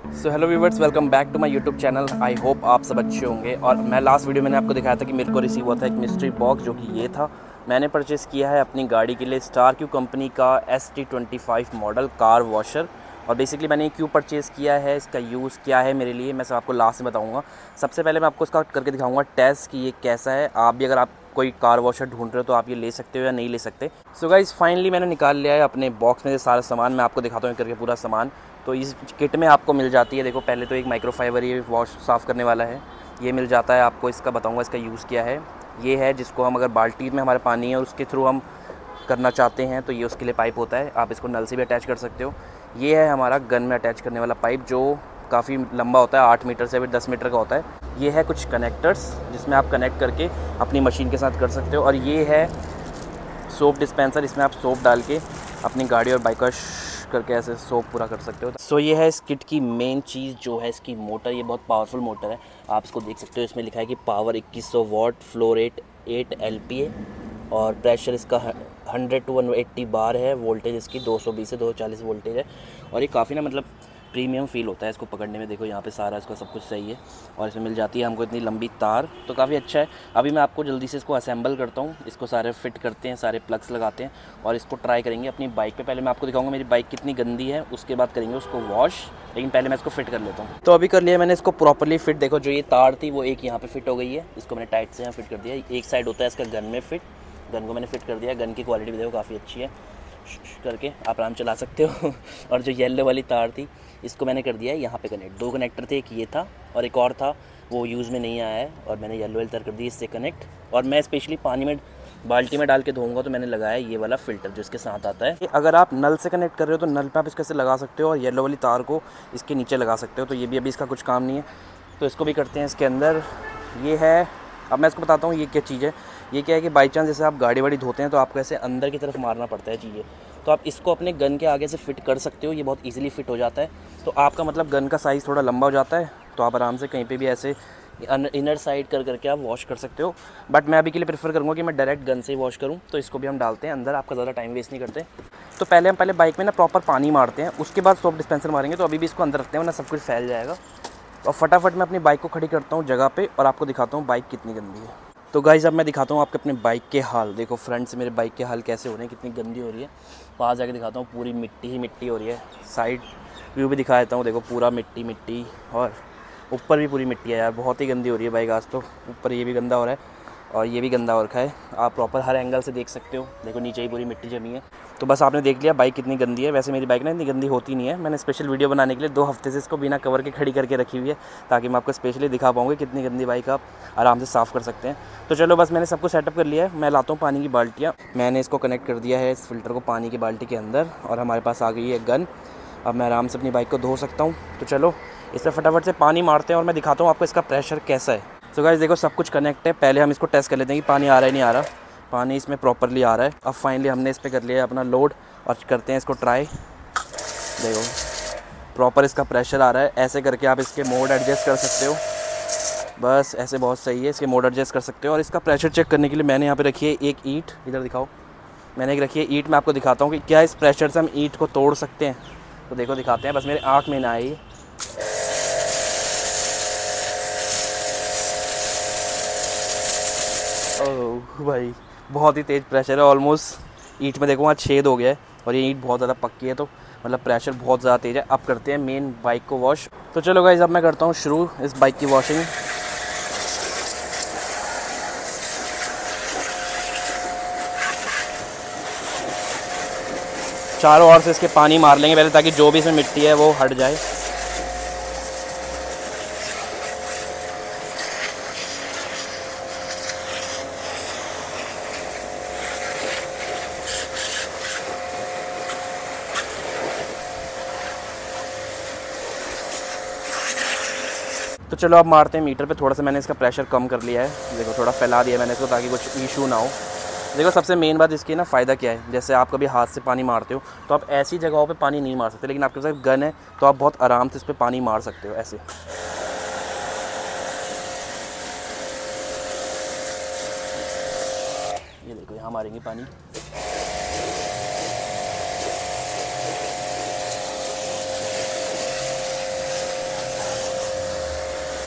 So hello viewers, welcome back to my YouTube channel. I hope आप सब अच्छे होंगे। और मैं लास्ट वीडियो मैंने आपको दिखाया था कि मेरे को रिसीव हुआ था एक मिस्ट्री बॉक्स, जो कि ये था। मैंने परचेज़ किया है अपनी गाड़ी के लिए स्टार क्यू कंपनी का ST25 मॉडल कार वॉशर। और बेसिकली मैंने क्यों परचेज़ किया है, इसका यूज़ क्या है मेरे लिए, मैं सब आपको लास्ट में बताऊँगा। सबसे पहले मैं आपको इसका करके दिखाऊँगा टेस्ट कि ये कैसा है। आप भी अगर आप कोई कार वॉशर ढूंढ रहे हो तो आप ये ले सकते हो या नहीं ले सकते। सो गाइस, फाइनली मैंने निकाल लिया है अपने बॉक्स में से सारा सामान। मैं आपको दिखाता हूँ करके पूरा सामान। तो इस किट में आपको मिल जाती है, देखो पहले तो एक माइक्रोफाइबर ये वॉश साफ़ करने वाला है, ये मिल जाता है आपको। इसका बताऊंगा इसका यूज़ क्या है। ये है जिसको हम अगर बाल्टी में हमारे पानी है और उसके थ्रू हम करना चाहते हैं तो ये उसके लिए पाइप होता है। आप इसको नल से भी अटैच कर सकते हो। ये है हमारा गन में अटैच करने वाला पाइप, जो काफ़ी लंबा होता है, 8 मीटर से भी 10 मीटर का होता है। ये है कुछ कनेक्टर्स जिसमें आप कनेक्ट करके अपनी मशीन के साथ कर सकते हो। और ये है सोप डिस्पेंसर, इसमें आप सोप डाल के अपनी गाड़ी और बाइक वॉश करके ऐसे सोप पूरा कर सकते हो। सो ये है इस किट की मेन चीज़ जो है इसकी मोटर। ये बहुत पावरफुल मोटर है, आप इसको देख सकते हो। इसमें लिखा है कि power 2100 watt, flow rate 8 LPA और प्रेशर इसका 100 to 180 बार है। वोल्टेज इसकी 220 से 240 वोल्टेज है। और ये काफ़ी ना मतलब प्रीमियम फील होता है इसको पकड़ने में। देखो यहाँ पे सारा इसका सब कुछ सही है। और इसमें मिल जाती है हमको इतनी लंबी तार, तो काफ़ी अच्छा है। अभी मैं आपको जल्दी से इसको असेंबल करता हूँ। इसको सारे फिट करते हैं, सारे प्लग्स लगाते हैं और इसको ट्राई करेंगे अपनी बाइक पे। पहले मैं आपको दिखाऊंगा मेरी बाइक कितनी गंदी है, उसके बाद करेंगे उसको वॉश। लेकिन पहले मैं इसको फिट कर लेता हूँ। तो अभी कर लिया मैंने इसको प्रॉपरली फिट। देखो जो ये तार थी वो एक यहाँ पर फिट हो गई है, इसको मैंने टाइट से यहाँ फिट कर दिया। एक साइड होता है इसका गन में फिट, गन को मैंने फिट कर दिया। गन की क्वालिटी भी देखो काफ़ी अच्छी है, करके आप आराम चला सकते हो। और जो येलो वाली तार थी इसको मैंने कर दिया है यहाँ पे कनेक्ट। 2 कनेक्टर थे, एक ये था और एक और था, वो यूज़ में नहीं आया है और मैंने येलो वाली तार कर दी इससे कनेक्ट। और मैं स्पेशली पानी में बाल्टी में डाल के धोऊंगा तो मैंने लगाया ये वाला फ़िल्टर जो इसके साथ आता है। अगर आप नल से कनेक्ट कर रहे हो तो नल पे आप इसको ऐसे लगा सकते हो और येलो वाली तार को इसके नीचे लगा सकते हो। तो ये भी अभी इसका कुछ काम नहीं है, तो इसको भी करते हैं इसके अंदर। ये है, अब मैं इसको बताता हूँ ये क्या चीज़ है। ये क्या है कि बाई चांस जैसे आप गाड़ी वाड़ी धोते हैं तो आपको ऐसे अंदर की तरफ मारना पड़ता है चीज़ें, तो आप इसको अपने गन के आगे से फिट कर सकते हो। ये बहुत इजीली फिट हो जाता है। तो आपका मतलब गन का साइज़ थोड़ा लंबा हो जाता है, तो आप आराम से कहीं पे भी ऐसे इनर साइड कर करके आप वॉश कर सकते हो। बट मैं अभी के लिए प्रेफर करूँगा कि मैं डायरेक्ट गन से ही वॉश करूँ। तो इसको भी हम डालते हैं अंदर, आपका ज़्यादा टाइम वेस्ट नहीं करते। तो पहले हम बाइक में ना प्रॉपर पानी मारते हैं, उसके बाद सोप डिस्पेंसर मारेंगे। तो अभी भी इसको अंदर रखते हैं वरना सब कुछ फैल जाएगा। और फटाफट मैं अपनी बाइक को खड़ी करता हूँ जगह पे और आपको दिखाता हूँ बाइक कितनी गंदी है। तो गाइस अब मैं दिखाता हूँ आपको अपने बाइक के हाल। देखो फ्रंट से मेरे बाइक के हाल कैसे हो रहे हैं, कितनी गंदी हो रही है। पास जाके दिखाता हूँ, पूरी मिट्टी ही मिट्टी हो रही है। साइड व्यू भी दिखा देता हूँ, देखो पूरा मिट्टी मिट्टी, और ऊपर भी पूरी मिट्टी है यार। बहुत ही गंदी हो रही है बाइक आज तो। ऊपर ये भी गंदा हो रहा है और ये भी गंदा हो रखा है। आप प्रॉपर हर एंगल से देख सकते हो, देखो नीचे ही पूरी मिट्टी जमी है। तो बस आपने देख लिया बाइक कितनी गंदी है। वैसे मेरी बाइक ना इतनी गंदी होती नहीं है, मैंने स्पेशल वीडियो बनाने के लिए 2 हफ्ते से इसको बिना कवर के खड़ी करके रखी हुई है, ताकि मैं आपको स्पेशली दिखा पाऊँगी कितनी गंदी बाइक आप आराम से साफ़ कर सकते हैं। तो चलो बस मैंने सब कुछ सेटअप कर लिया है। मैं लाता हूँ पानी की बाल्टियाँ। मैंने इसको कनेक्ट कर दिया है इस फिल्टर को पानी की बाल्टी के अंदर, और हमारे पास आ गई है गन। अब मैं आराम से अपनी बाइक को धो सकता हूँ। तो चलो इसमें फटाफट से पानी मारते हैं और मैं दिखाता हूँ आपको इसका प्रेशर कैसा है। तो गाइस देखो सब कुछ कनेक्ट है। पहले हम इसको टेस्ट कर लेते हैं कि पानी आ रहा है नहीं आ रहा। पानी इसमें प्रॉपरली आ रहा है। अब फाइनली हमने इस पर कर लिया है अपना लोड और करते हैं इसको ट्राई। देखो प्रॉपर इसका प्रेशर आ रहा है। ऐसे करके आप इसके मोड एडजस्ट कर सकते हो, बस ऐसे बहुत सही है। इसके मोड एडजस्ट कर सकते हो। और इसका प्रेशर चेक करने के लिए मैंने यहाँ पे रखी है एक ईंट, इधर दिखाओ। मैंने एक रखी है ईंट। मैं आपको दिखाता हूँ कि क्या इस प्रेशर से हम ईंट को तोड़ सकते हैं। तो देखो दिखाते हैं, बस मेरे आँख में ना आए। ओह भाई बहुत ही तेज़ प्रेशर है। ऑलमोस्ट ईंट में देखो वहाँ छेद हो गया है और ये ईंट बहुत ज़्यादा पक्की है, तो मतलब प्रेशर बहुत ज़्यादा तेज़ है। अब करते हैं मेन बाइक को वॉश। तो चलो गाइस अब मैं करता हूँ शुरू इस बाइक की वॉशिंग। चारों ओर से इसके पानी मार लेंगे पहले, ताकि जो भी इसमें मिट्टी है वो हट जाए। तो चलो अब मारते हैं मीटर पे। थोड़ा सा मैंने इसका प्रेशर कम कर लिया है, देखो थोड़ा फैला दिया मैंने इसको ताकि कुछ इशू ना हो। देखो सबसे मेन बात इसकी ना फ़ायदा क्या है, जैसे आप कभी हाथ से पानी मारते हो तो आप ऐसी जगहों पे पानी नहीं मार सकते, लेकिन आपके पास गन है तो आप बहुत आराम से इस पर पानी मार सकते हो ऐसे। ये देखो यहाँ मारेंगे पानी।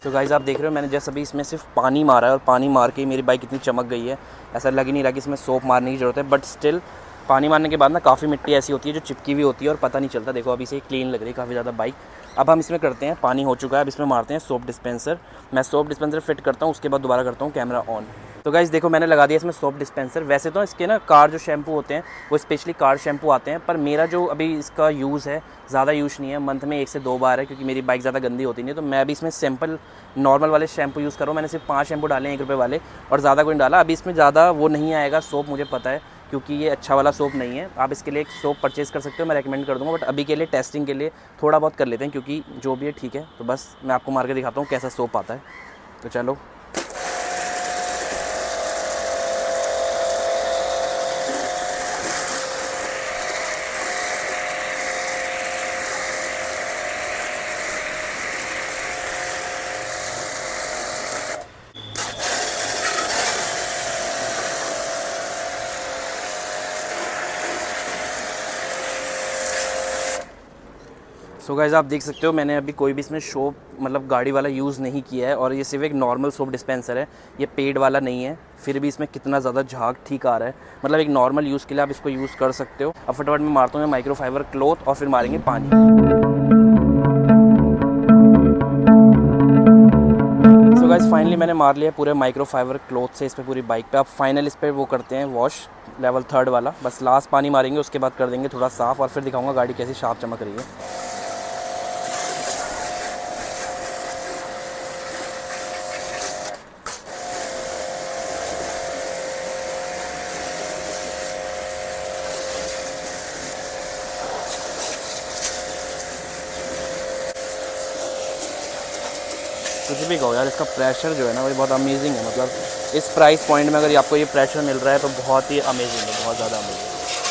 तो गाइस आप देख रहे हो मैंने जैसे अभी इसमें सिर्फ पानी मारा है और पानी मार के ही मेरी बाइक इतनी चमक गई है। ऐसा लग ही नहीं रहा कि इसमें सोप मारने की ज़रूरत है, बट स्टिल पानी मारने के बाद ना काफ़ी मिट्टी ऐसी होती है जो चिपकी हुई होती है और पता नहीं चलता। देखो अभी से क्लीन लग रही है काफ़ी ज़्यादा बाइक। अब हम इसमें करते हैं, पानी हो चुका है, अब इसमें मारते हैं सोप डिस्पेंसर। मैं सोप डिस्पेंसर फिट करता हूँ, उसके बाद दोबारा करता हूँ कैमरा ऑन। तो गाइस देखो मैंने लगा दिया इसमें सोप डिस्पेंसर। वैसे तो इसके ना कार जो शैम्पू होते हैं वो स्पेशली कार शैम्पू आते हैं, पर मेरा जो अभी इसका यूज़ है ज़्यादा यूज़ नहीं है, मंथ में 1 से 2 बार है, क्योंकि मेरी बाइक ज़्यादा गंदी होती नहीं है। तो मैं अभी इसमें सिंपल नॉर्मल वाले शैम्पू यूज़ कर रहा हूँ। मैंने सिर्फ 5 शैम्पू डाले हैं 1 रुपये वाले, और ज़्यादा कोई नहीं डाला। अभी इसमें ज़्यादा वो नहीं आएगा सोप, मुझे पता है, क्योंकि ये अच्छा वाला सोप नहीं है। आप इसके लिए एक सोप परचेज़ कर सकते हो, मैं रेकमेंड कर दूँगा, बट अभी के लिए टेस्टिंग के लिए थोड़ा बहुत कर लेते हैं, क्योंकि जो भी है ठीक है। तो बस मैं आपको मार के दिखाता हूँ कैसा सोप आता है। तो चलो सो गाइस आप देख सकते हो मैंने अभी कोई भी इसमें सोप मतलब गाड़ी वाला यूज़ नहीं किया है, और ये सिर्फ एक नॉर्मल सोप डिस्पेंसर है, ये पेड वाला नहीं है। फिर भी इसमें कितना ज़्यादा झाग ठीक आ रहा है, मतलब एक नॉर्मल यूज़ के लिए आप इसको यूज़ कर सकते हो। अब फटाफट मैं मारता हूँ माइक्रोफाइबर क्लॉथ और फिर मारेंगे पानी। सो गाइस फाइनली मैंने मार लिया पूरे माइक्रोफाइबर क्लॉथ से इस पर पूरी बाइक पे। अब फाइनल इस पर वो करते हैं वॉश, लेवल 3 वाला। बस लास्ट पानी मारेंगे, उसके बाद कर देंगे थोड़ा साफ़, और फिर दिखाऊँगा गाड़ी कैसी साफ चमक रही है। कुछ भी कहो यार, इसका प्रेशर जो है ना भाई बहुत अमेजिंग है। मतलब इस प्राइस पॉइंट में अगर आपको ये प्रेशर मिल रहा है तो बहुत ही अमेजिंग है, बहुत ज़्यादा अमेजिंग।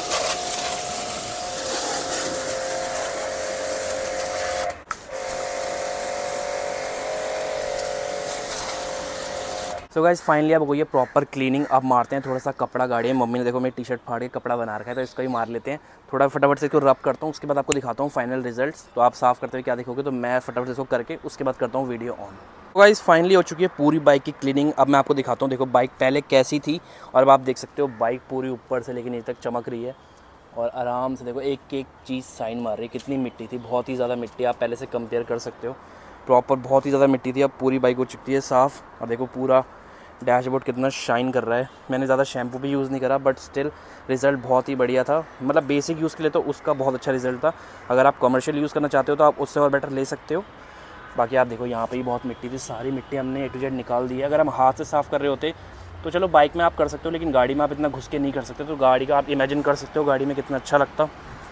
सो गाइस फाइनली अब वो ये प्रॉपर क्लीनिंग। अब मारते हैं थोड़ा सा कपड़ा गाड़ी में। मम्मी ने देखो मेरी टी शर्ट फाड़ के कपड़ा बना रखा है, तो इसको ही मार लेते हैं थोड़ा फटाफट से। इसको रब करता हूँ, उसके बाद आपको दिखाता हूँ फाइनल रिजल्ट्स। तो आप साफ़ करते हुए क्या देखोगे, तो मैं फटाफट से इसको करके उसके बाद करता हूँ वीडियो ऑन। तो गाइस फाइनली हो चुकी है पूरी बाइक की क्लीनिंग। अब मैं आपको दिखाता हूँ, देखो बाइक पहले कैसी थी और अब आप देख सकते हो बाइक पूरी ऊपर से लेकर नीचे तक चमक रही है, और आराम से देखो एक एक चीज़ साइन मार रही है। कितनी मिट्टी थी, बहुत ही ज़्यादा मिट्टी, आप पहले से कंपेयर कर सकते हो। प्रॉपर बहुत ही ज़्यादा मिट्टी थी, अब पूरी बाइक हो चुकी है साफ़। और देखो पूरा डैशबोर्ड कितना शाइन कर रहा है। मैंने ज़्यादा शैम्पू भी यूज़ नहीं करा, बट स्टिल रिज़ल्ट बहुत ही बढ़िया था। मतलब बेसिक यूज़ के लिए तो उसका बहुत अच्छा रिज़ल्ट था। अगर आप कमर्शियल यूज़ करना चाहते हो तो आप उससे और बेटर ले सकते हो। बाकी आप देखो यहाँ पे ही बहुत मिट्टी थी, सारी मिट्टी हमने A to Z निकाल दी है। अगर हम हाथ से साफ़ कर रहे होते तो चलो बाइक में आप कर सकते हो, लेकिन गाड़ी में आप इतना घुस के नहीं कर सकते। तो गाड़ी का आप इमेजिन कर सकते हो गाड़ी में कितना अच्छा लगता।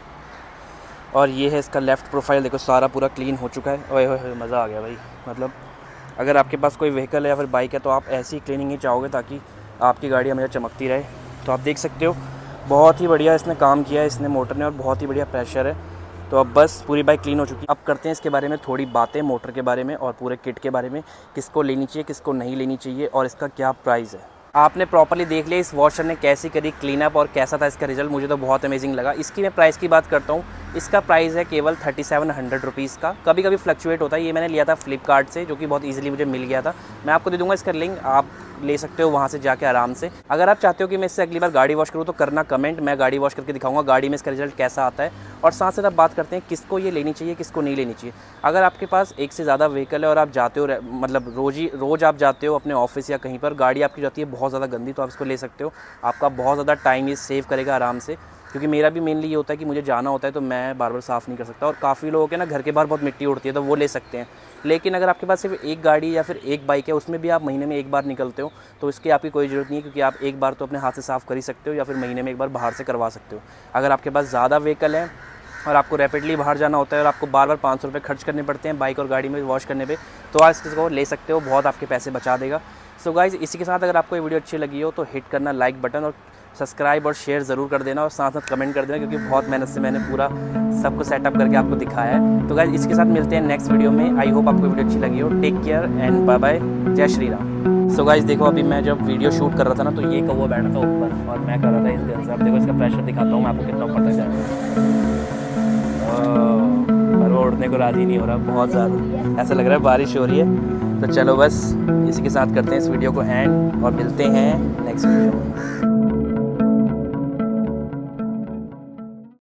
और ये है इसका लेफ़्ट प्रोफाइल, देखो सारा पूरा क्लीन हो चुका है। ओए होए मज़ा आ गया भाई। मतलब अगर आपके पास कोई व्हीकल है या फिर बाइक है तो आप ऐसी क्लीनिंग ही चाहोगे ताकि आपकी गाड़ी हमेशा चमकती रहे। तो आप देख सकते हो बहुत ही बढ़िया इसने काम किया है, इसने मोटर ने, और बहुत ही बढ़िया प्रेशर है। तो अब बस पूरी बाइक क्लीन हो चुकी है। अब करते हैं इसके बारे में थोड़ी बातें, मोटर के बारे में और पूरे किट के बारे में, किसको लेनी चाहिए किसको नहीं लेनी चाहिए और इसका क्या प्राइस है। आपने प्रॉपर्ली देख लिया इस वॉशर ने कैसी करी क्लीनअप और कैसा था इसका रिजल्ट। मुझे तो बहुत अमेजिंग लगा। इसकी मैं प्राइस की बात करता हूँ, इसका प्राइस है केवल 3700 रुपीज़ का। कभी कभी फ्लक्चुएट होता है। ये मैंने लिया था फ्लिपकार्ट से, जो कि बहुत इजीली मुझे मिल गया था। मैं आपको दे दूँगा इसका लिंक, आप ले सकते हो वहाँ से जाके आराम से। अगर आप चाहते हो कि मैं इससे अगली बार गाड़ी वॉश करूँ तो करना कमेंट, मैं गाड़ी वॉश करके दिखाऊंगा गाड़ी में इसका रिजल्ट कैसा आता है। और साथ साथ आप बात करते हैं किसको ये लेनी चाहिए किसको नहीं लेनी चाहिए। अगर आपके पास एक से ज़्यादा व्हीकल है और आप जाते हो, मतलब रोज़ आप जाते हो अपने ऑफिस या कहीं पर, गाड़ी आपकी जाती है बहुत ज़्यादा गंदी, तो आप इसको ले सकते हो। आपका बहुत ज़्यादा टाइम ये सेव करेगा आराम से, क्योंकि मेरा भी मेनली ये होता है कि मुझे जाना होता है तो मैं बार बार साफ़ नहीं कर सकता। और काफ़ी लोगों के ना घर के बाहर बहुत मिट्टी उड़ती है तो वो ले सकते हैं। लेकिन अगर आपके पास सिर्फ एक गाड़ी या फिर एक बाइक है, उसमें भी आप महीने में एक बार निकलते हो, तो इसकी आपकी कोई ज़रूरत नहीं है, क्योंकि आप एक बार तो अपने हाथ से साफ़ कर ही सकते हो या फिर महीने में एक बार बाहर से करवा सकते हो। अगर आपके पास ज़्यादा व्हीकल है और आपको रैपिडली बाहर जाना होता है और आपको बार बार 500 रुपये खर्च करने पड़ते हैं बाइक और गाड़ी में वॉश करने पे, तो आप इसको ले सकते हो, बहुत आपके पैसे बचा देगा। सो गाइज़ इसी के साथ अगर आपको ये वीडियो अच्छी लगी हो तो हिट करना लाइक बटन, और सब्सक्राइब और शेयर ज़रूर कर देना, और साथ साथ कमेंट कर देना, क्योंकि बहुत मेहनत से मैंने पूरा सब कुछ सेटअप करके आपको दिखाया है। तो गाइज़ इसके साथ मिलते हैं नेक्स्ट वीडियो में। आई होप आपको वीडियो अच्छी लगी हो। Take care and bye bye, जय श्री राम। सो गाइज़ देखो अभी मैं जब वीडियो शूट कर रहा था ना तो ये कौवा बैठा था ऊपर और मैं कर रहा था इस गन से। अब देखो इसका प्रेशर दिखाता हूँ मैं आपको कितना ऊपर तक जाएगा। पर वो उड़ने को राज़ी नहीं हो रहा, बहुत ज़्यादा ऐसा लग रहा है बारिश हो रही है। तो चलो बस इसी के साथ करते हैं इस वीडियो को एंड और मिलते हैं नेक्स्ट वीडियो में।